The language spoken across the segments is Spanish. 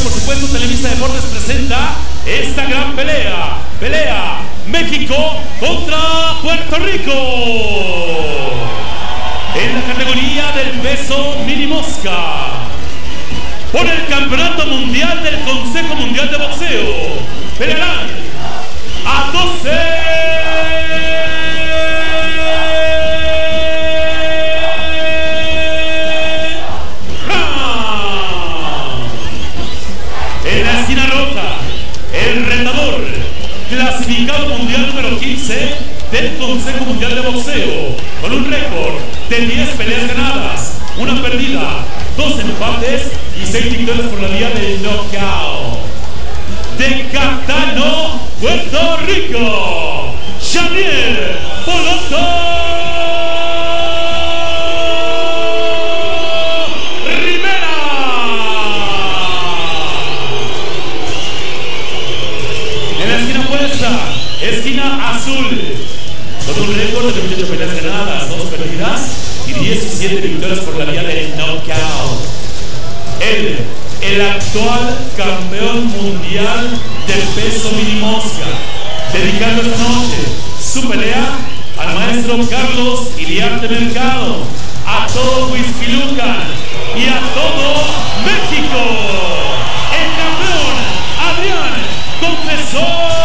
por supuesto, Televisa Deportes presenta esta gran pelea. Pelea México contra Puerto Rico. En la categoría del peso mini mosca. Por el Campeonato Mundial del Consejo Mundial de Boxeo. Pelearán a 12 clasificado mundial número 15 del Consejo Mundial de Boxeo, con un récord de 10 peleas ganadas, 1 perdida, 2 empates y 6 victorias por la vía del knockout. De Catano, Puerto Rico, Xavier Poloto esquina azul, con un récord de 28 peleas ganadas, 2 perdidas y 17 victorias por la vía del knockout. El actual campeón mundial del peso mini mosca, dedicando esta noche su pelea al maestro Carlos Iriarte Mercado, a todo Huixquilucan y a todo México. El campeón Adrián Confesor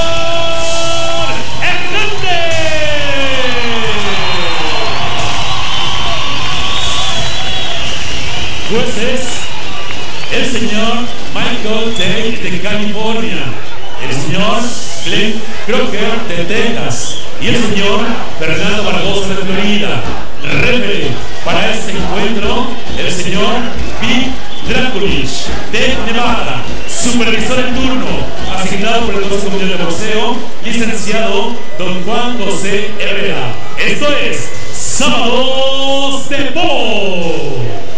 jueces, el señor Michael Tate de California, el señor Glenn Crocker de Texas y el señor Fernando Barbosa de Florida. Referee para este encuentro, el señor Vic Draculich de Nevada. Supervisor en turno, asignado por el Consejo Mundial de Boxeo, licenciado don Juan José Herrera. Esto es Sábados de Box.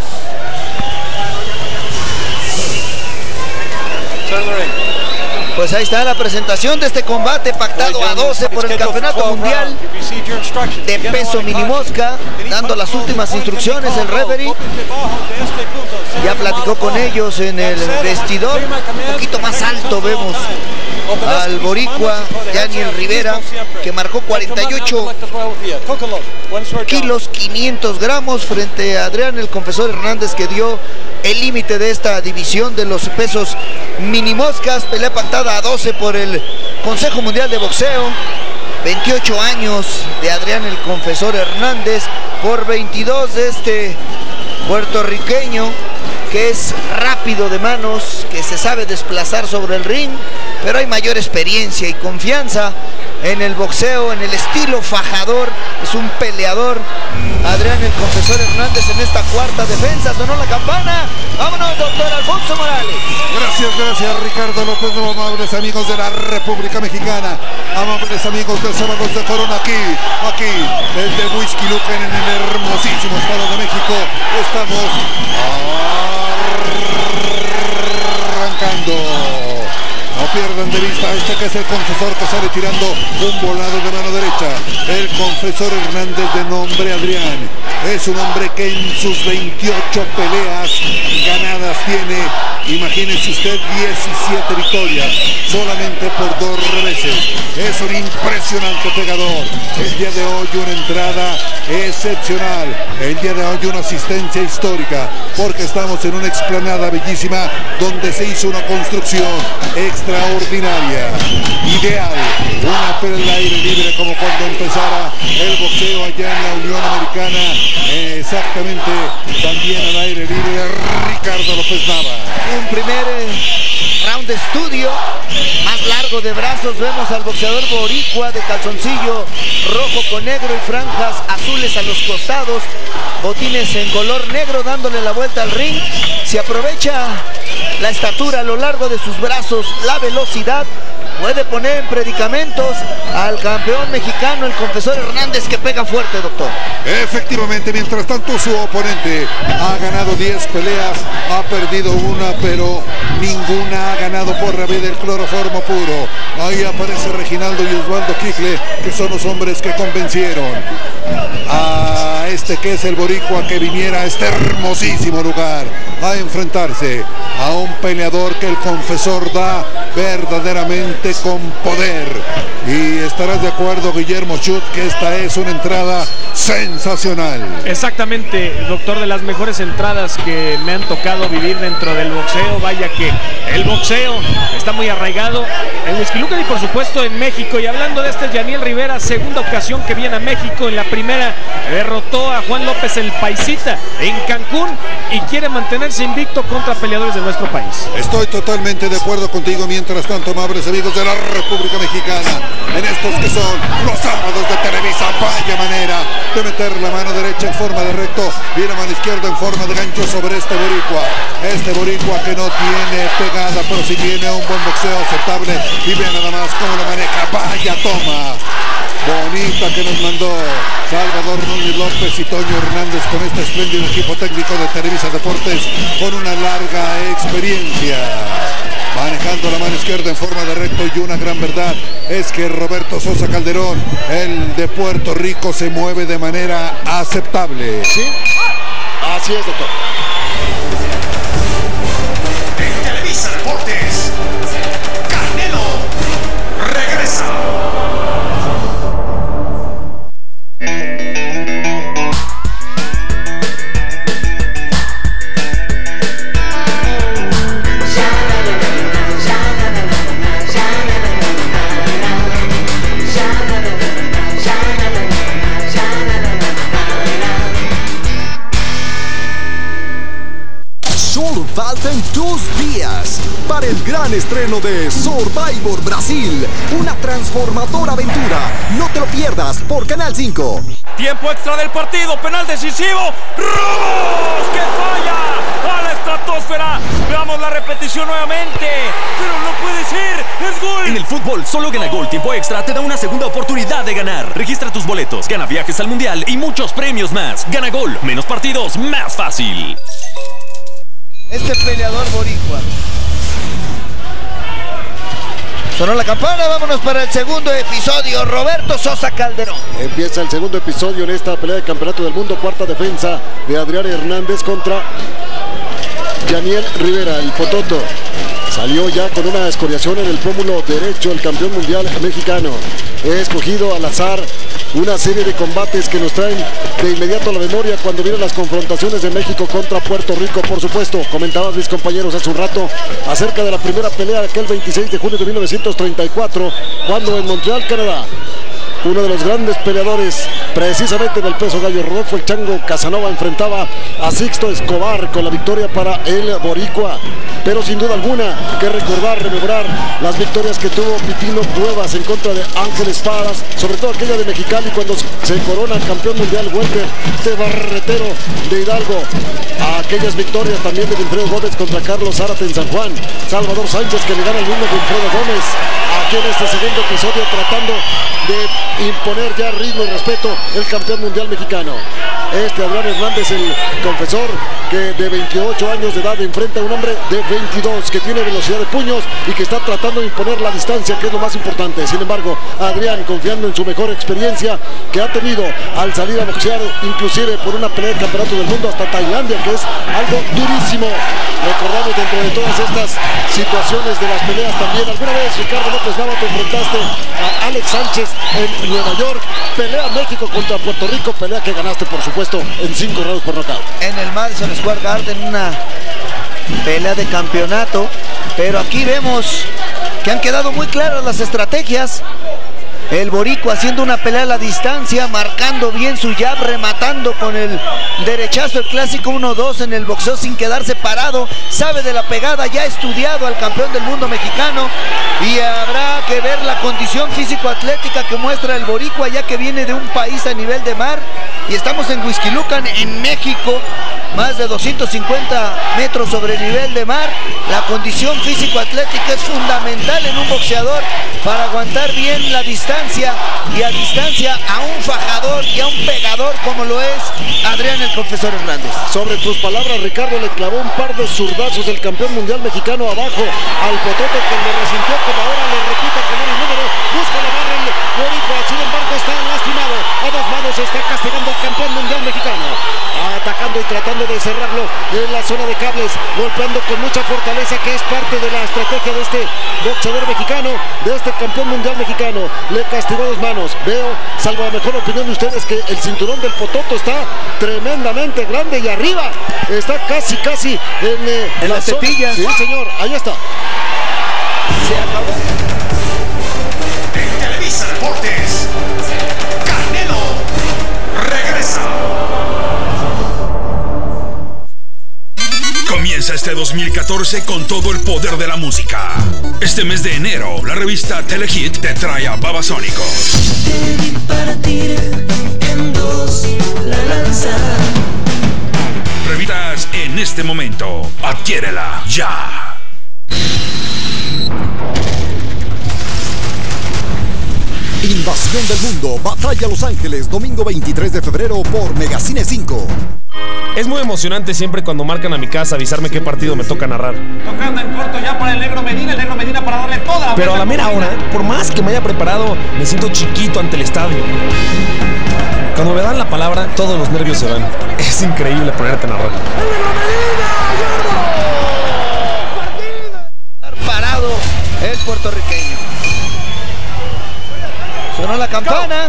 Pues ahí está la presentación de este combate pactado a 12 por el Campeonato Mundial de peso mini mosca, dando las últimas instrucciones el referee. Ya platicó con ellos en el vestidor. Un poquito más alto vemos al boricua Daniel Rivera, que marcó 48 kilos 500 gramos frente a Adrián el Confesor Hernández, que dio el límite de esta división de los pesos mini moscas. Pelea pactada a 12 por el Consejo Mundial de Boxeo. 28 años de Adrián el Confesor Hernández por 22 de este puertorriqueño, que es rápido de manos, que se sabe desplazar sobre el ring, pero hay mayor experiencia y confianza en el boxeo, en el estilo fajador. Es un peleador Adrián el Confesor Hernández en esta cuarta defensa. Sonó la campana. Vámonos, doctor Alfonso Morales. Gracias Ricardo López. Amables amigos de la República Mexicana, amables amigos de Sábados de Corona, aquí desde Huixquilucan, en el hermosísimo estado de México. Estamos arrancando. No pierdan de vista este que es el Confesor, que sale tirando un volado de mano derecha. El Confesor Hernández, de nombre Adrián, es un hombre que en sus 28 peleas ganadas tiene, imagínense usted, 17 victorias, solamente por 2 reveses. Es un impresionante pegador. El día de hoy una entrada excepcional. El día de hoy una asistencia histórica, porque estamos en una explanada bellísima donde se hizo una construcción extraordinaria, ideal, una pelea al aire libre como cuando empezara el boxeo allá en la Unión Americana, exactamente, también al aire libre. Ricardo López Nava. Un primer round de estudio, más largo de brazos. Vemos al boxeador boricua de calzoncillo rojo con negro y franjas azules a los costados, botines en color negro, dándole la vuelta al ring. Se aprovecha la estatura a lo largo de sus brazos, la velocidad. Puede poner en predicamentos al campeón mexicano, el Confesor Hernández, que pega fuerte, doctor. Efectivamente, mientras tanto su oponente ha ganado 10 peleas, ha perdido una, pero ninguna ha ganado por la vía del cloroformo puro. Ahí aparece Reginaldo y Osvaldo Quisle, que son los hombres que convencieron a este que es el boricua que viniera a este hermosísimo lugar a enfrentarse a un peleador que el confesor da verdaderamente con poder. Y estarás de acuerdo, Guillermo Schut, que esta es una entrada sensacional. Exactamente, doctor, de las mejores entradas que me han tocado vivir dentro del boxeo. Vaya que el boxeo está muy arraigado en Huixquilucan y por supuesto en México. Y hablando de este, Yaniel Rivera, segunda ocasión que viene a México. En la primera derrotó a Juan López el Paisita en Cancún y quiere mantenerse invicto contra peleadores de nuestro país. Estoy totalmente de acuerdo contigo. Mientras tanto, amables amigos de la República Mexicana, en estos que son los sábados de Televisa, vaya manera de meter la mano derecha en forma de recto y la mano izquierda en forma de gancho sobre este boricua que no tiene pegada, pero sí tiene un buen boxeo aceptable. Y vean nada más cómo lo maneja. Vaya toma bonita que nos mandó Salvador Núñez López y Toño Hernández con este espléndido equipo técnico de Televisa Deportes con una larga experiencia manejando la mano izquierda en forma de recto. Y una gran verdad es que Roberto Sosa Calderón, el de Puerto Rico, se mueve de manera aceptable. ¿Sí? Así es, doctor. En Televisa Deportes, Canelo regresa. Faltan 2 días para el gran estreno de Survivor Brasil, una transformadora aventura. No te lo pierdas por Canal 5. Tiempo extra del partido, penal decisivo. ¡Ramos! ¡Que falla! ¡A la estratosfera! Veamos la repetición nuevamente. ¡Pero no puede ser! ¡Es gol! En el fútbol, solo Ganagol Tiempo Extra te da una segunda oportunidad de ganar. Registra tus boletos, gana viajes al Mundial y muchos premios más. Ganagol, menos partidos, más fácil. Este peleador boricua. Sonó la campana, vámonos para el segundo episodio. Roberto Sosa Calderón. Empieza el segundo episodio en esta pelea de campeonato del mundo. Cuarta defensa de Adrián Hernández contra Yaniel Rivera, el Pototo. Salió ya con una escoriación en el pómulo derecho, el campeón mundial mexicano. He escogido al azar una serie de combates que nos traen de inmediato a la memoria cuando vienen las confrontaciones de México contra Puerto Rico. Por supuesto, comentaban mis compañeros hace un rato acerca de la primera pelea de aquel 26 de junio de 1934, cuando en Montreal, Canadá, uno de los grandes peleadores precisamente del peso gallo, Rodolfo el Chango Casanova, enfrentaba a Sixto Escobar con la victoria para el boricua. Pero sin duda alguna que recordar, rememorar las victorias que tuvo Pipino Cuevas en contra de Ángel Espadas, sobre todo aquella de Mexicali cuando se corona campeón mundial welter de barretero de Hidalgo. A aquellas victorias también de Wilfredo Gómez contra Carlos Zárate en San Juan. Salvador Sánchez, que le gana el mismo Wilfredo Gómez aquí en este segundo episodio, tratando de imponer ya ritmo y respeto el campeón mundial mexicano. Adrián Hernández, el confesor, que de 28 años de edad enfrenta a un hombre de 22 que tiene velocidad de puños y que está tratando de imponer la distancia, que es lo más importante. Sin embargo, Adrián, confiando en su mejor experiencia que ha tenido al salir a boxear, inclusive por una pelea de campeonato del mundo hasta Tailandia, que es algo durísimo. Recordamos dentro de todas estas situaciones de las peleas también, alguna vez Ricardo López Nava, te enfrentaste a Alex Sánchez en Nueva York. Pelea México contra Puerto Rico, pelea que ganaste por supuesto en 5 rounds por nocaut. En el Madison Square Garden, una pelea de campeonato, pero aquí vemos que han quedado muy claras las estrategias. El boricua haciendo una pelea a la distancia, marcando bien su jab, rematando con el derechazo, el clásico 1-2 en el boxeo sin quedarse parado. Sabe de la pegada, ya ha estudiado al campeón del mundo mexicano. Y habrá que ver la condición físico-atlética que muestra el boricua, ya que viene de un país a nivel de mar. Y estamos en Huixquilucan, en México, más de 250 metros sobre el nivel de mar. La condición físico-atlética es fundamental en un boxeador para aguantar bien la distancia, y a distancia a un fajador y a un pegador como lo es Adrián el Confesor Hernández. Sobre tus palabras, Ricardo, le clavó un par de zurdazos el campeón mundial mexicano abajo al Pototo, que le resintió, como ahora le repita con el número, busca la barra el boricua, sin embargo está lastimado. A 2 manos está castigando al campeón mundial mexicano, atacando golpeando y tratando de cerrarlo en la zona de cables, golpeando con mucha fortaleza, que es parte de la estrategia de este boxeador mexicano, de este campeón mundial mexicano. Le castigó 2 manos. Veo, salvo la mejor opinión de ustedes, que el cinturón del Pototo está tremendamente grande y arriba está casi en las tetillas. Sí, señor, ahí está. Se acabó. En Televisa Deportes, Canelo regresa. Comienza este 2014 con todo el poder de la música. Este mes de enero, la revista Telehit te trae a Babasónicos. Te vi partir en 2 la lanza. Revistas en este momento. Adquiérela ya. Invasión del Mundo, Batalla Los Ángeles, domingo 23 de febrero por Megacine 5. Es muy emocionante siempre cuando marcan a mi casa avisarme qué partido me toca narrar. Tocando en corto ya para el Negro Medina para darle toda la... Pero a la mera hora, por más que me haya preparado, me siento chiquito ante el estadio. Cuando me dan la palabra, todos los nervios se van. Es increíble ponerte a narrar. Parado el puertorriqueño. Sonó la campana.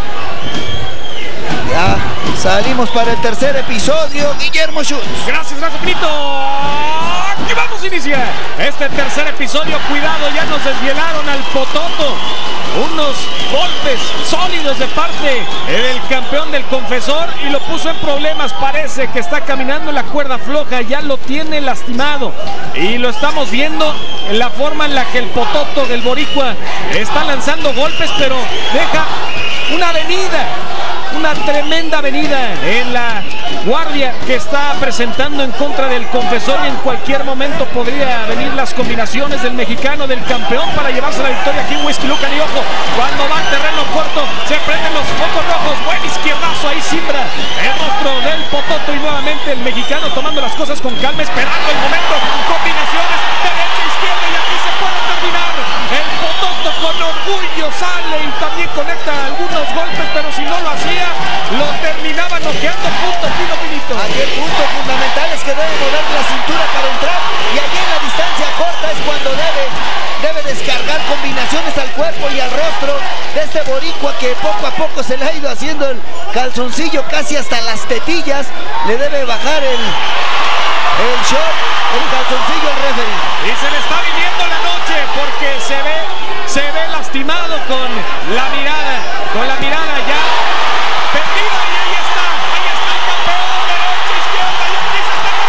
Ya salimos para el tercer episodio. Guillermo Schultz. Gracias, Grafito. Aquí vamos a iniciar este tercer episodio. Cuidado, ya nos desvielaron al Pototo. Unos golpes sólidos de parte del campeón del Confesor y lo puso en problemas. Parece que está caminando en la cuerda floja, ya lo tiene lastimado. Y lo estamos viendo en la forma en la que el Pototo del Boricua está lanzando golpes, pero deja una avenida, una tremenda avenida en la guardia que está presentando en contra del Confesor, y en cualquier momento podría venir las combinaciones del mexicano, del campeón, para llevarse la victoria aquí en Whisky Lucan. Y ojo, cuando va al terreno corto se prenden los focos rojos. Buen izquierdazo, ahí simbra el rostro del Pototo, y nuevamente el mexicano tomando las cosas con calma, esperando el momento. Combinaciones derecha, izquierda, y aquí se puede terminar. El Pototo con orgullo sale y también conecta algunos golpes, pero si no lo hacía, lo terminaba noqueando. Punto fino, finito. Aquí el punto fundamental es que debe mover la cintura para entrar, y allí en la distancia corta es cuando debe descargar combinaciones al cuerpo y al rostro de este boricua, que poco a poco se le ha ido haciendo el calzoncillo casi hasta las tetillas. Le debe bajar el short, el calzoncillo al referee. Y se le está viniendo la noche porque se ve lastimado con la mirada ya perdida, y ahí está el campeón, derecha, izquierda, y aquí se está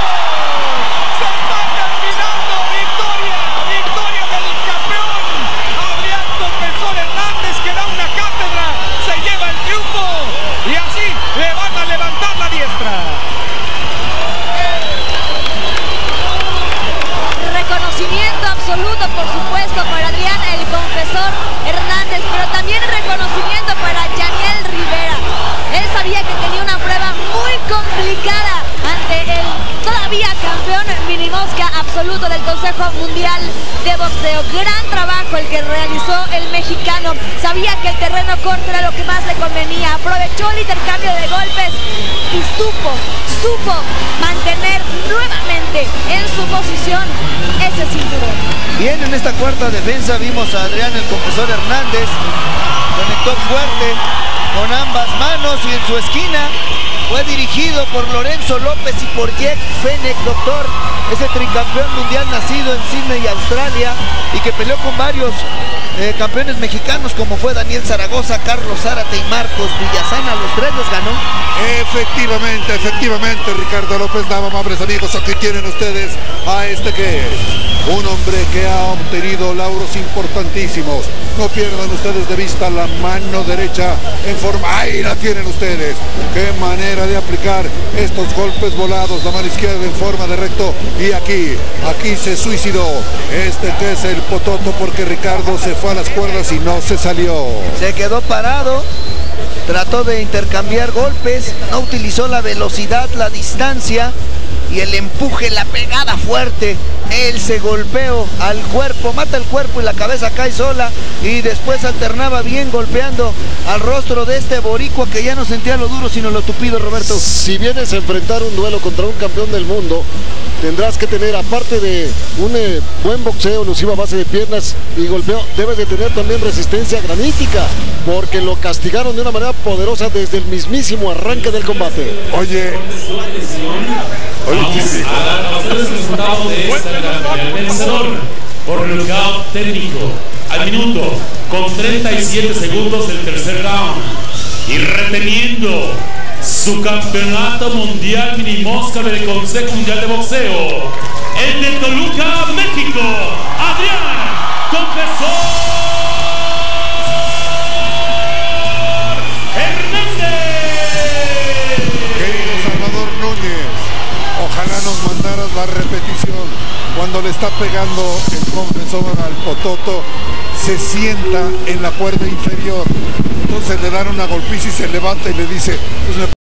terminando, victoria del campeón Adrián Confesor Hernández, que da una cátedra, se lleva el triunfo, y así le van a levantar la diestra. Reconocimiento absoluto, por supuesto, para Adrián el Confesor Hernández, pero también reconocimiento para Yaniel Rivera. Él sabía que tenía una prueba muy complicada ante el todavía campeón minimosca absoluto del Consejo Mundial de Boxeo. Gran trabajo el que realizó el mexicano. Sabía que el terreno corto era lo que más le convenía. Aprovechó el intercambio de golpes y supo mantener nuevamente en su posición ese cinturón. Bien, en esta cuarta defensa vimos a Adrián el Confesor Hernández. Conectó fuerte con ambas manos, y en su esquina fue dirigido por Lorenzo López y por Jack Fennec, doctor, ese tricampeón mundial nacido en Sydney, Australia, y que peleó con varios campeones mexicanos como fue Daniel Zaragoza, Carlos Zárate y Marcos Villasana. Los tres los ganó. Efectivamente, Ricardo López Nava, amables amigos, aquí tienen ustedes a este que es un hombre que ha obtenido lauros importantísimos. No pierdan ustedes de vista la mano derecha en forma, ahí la tienen ustedes. Qué manera de aplicar estos golpes volados, la mano izquierda en forma de recto, y aquí se suicidó este que es el Pototo, porque Ricardo se fue a las cuerdas y no se salió. Se quedó parado, trató de intercambiar golpes, no utilizó la velocidad, la distancia, y el empuje, la pegada fuerte, ese golpeo al cuerpo, mata el cuerpo y la cabeza cae sola, y después alternaba bien golpeando al rostro de este boricua que ya no sentía lo duro sino lo tupido, Roberto. Si vienes a enfrentar un duelo contra un campeón del mundo, tendrás que tener, aparte de un buen boxeo, elusiva base de piernas y golpeo, debes de tener también resistencia granítica, porque lo castigaron de una manera poderosa desde el mismísimo arranque del combate. Oye, vamos a conocer el resultado de esta gran el vencedor por nocaut técnico al minuto con 37 segundos del tercer round y reteniendo su campeonato mundial mini mosca del Consejo Mundial de Boxeo, el de Toluca, México, Adrián Confesor Hernández. querido Salvador Núñez, ojalá nos mandaras la repetición. Cuando le está pegando el Confesor al Pototo, se sienta en la cuerda inferior. Entonces le dan una golpiza y se levanta y le dice, pues